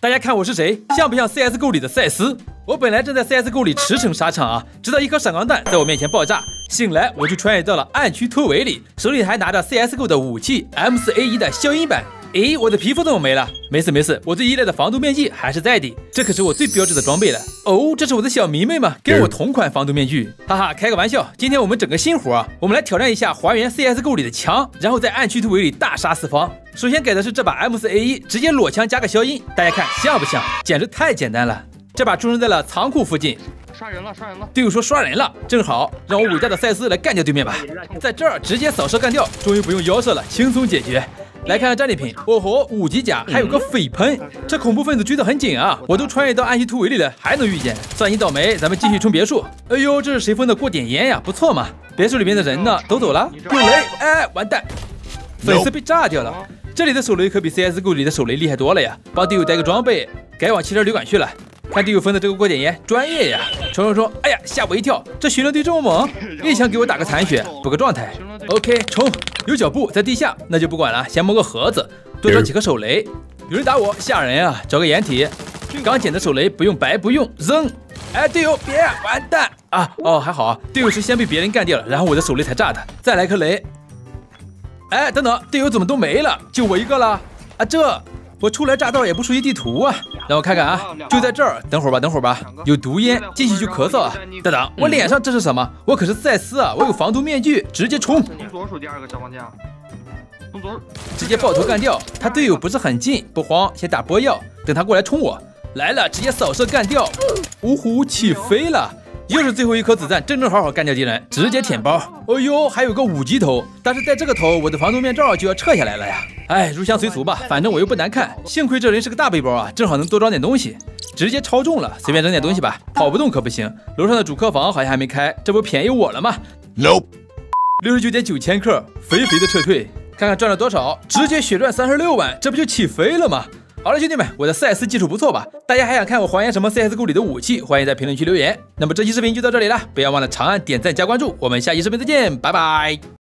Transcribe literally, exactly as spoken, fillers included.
大家看我是谁，像不像 C S G O 里的赛斯？我本来正在 C S G O 里驰骋沙场啊，直到一颗闪光弹在我面前爆炸，醒来我就穿越到了暗区突围里，手里还拿着 C S G O 的武器 M 四 A 一 的消音版。诶，我的皮肤怎么没了？没事没事，我最依赖的防毒面具还是在的，这可是我最标志的装备了。哦，这是我的小迷妹吗？跟我同款防毒面具，哈哈，开个玩笑。今天我们整个新活啊，我们来挑战一下还原 C S G O 里的枪，然后在暗区突围里大杀四方。首先改的是这把 M 四 A 一，直接裸枪加个消音，大家看像不像？简直太简单了。这把出生在了仓库附近。 刷人了，刷人了！ 队友说刷人了，正好让我伟大的赛斯来干掉对面吧。在这儿直接扫射干掉，终于不用腰射了，轻松解决。来看看战利品，哦吼，五级甲，还有个飞喷，这恐怖分子追得很紧啊！我都穿越到暗区突围里了，还能遇见，算你倒霉。咱们继续冲别墅。哎呦，这是谁封的过点烟呀？不错嘛。别墅里面的人呢？都走了。有雷，哎，完蛋，粉丝被炸掉了。这里的手雷可比 C S G O 里的手雷厉害多了呀！帮队友带个装备，该往汽车旅馆去了。看队友分的这个过点烟，专业呀！冲冲冲！哎呀，吓我一跳，这巡逻队这么猛，一枪给我打个残血，补个状态。OK， 冲！有脚步在地下，那就不管了，先摸个盒子，多找几颗手雷。有人打我，吓人啊！找个掩体，刚捡的手雷不用白不用，扔！哎，队友别完蛋啊！哦，还好啊，队友是先被别人干掉了，然后我的手雷才炸的。再来颗雷。哎，等等，队友怎么都没了？就我一个了啊！这。我初来乍到也不熟悉地图啊，让我看看啊，就在这儿，等会儿吧，等会儿吧，有毒烟，进去就咳嗽啊。等等，我脸上这是什么？我可是赛斯啊，我有防毒面具，直接冲！ 从左手第二个消防架，从左， 直接爆头干掉。他队友不是很近，不慌，先打波药，等他过来冲我。来了，直接扫射干掉。呜呼，起飞了！又是最后一颗子弹，正正好好干掉敌人，直接舔包。哦呦，还有个五级头，但是在这个头，我的防毒面罩就要撤下来了呀。哎，入乡随俗吧，反正我又不难看。幸亏这人是个大背包啊，正好能多装点东西。直接超重了，随便扔点东西吧。跑不动可不行。楼上的主客房好像还没开，这不便宜我了吗 ？Nope。 六十九点九千克，肥肥的撤退。看看赚了多少，直接血赚三十六万，这不就起飞了吗？好了，兄弟们，我的赛斯技术不错吧？大家还想看我还原什么 C S G O 里的武器？欢迎在评论区留言。那么这期视频就到这里了，不要忘了长按点赞加关注，我们下期视频再见，拜拜。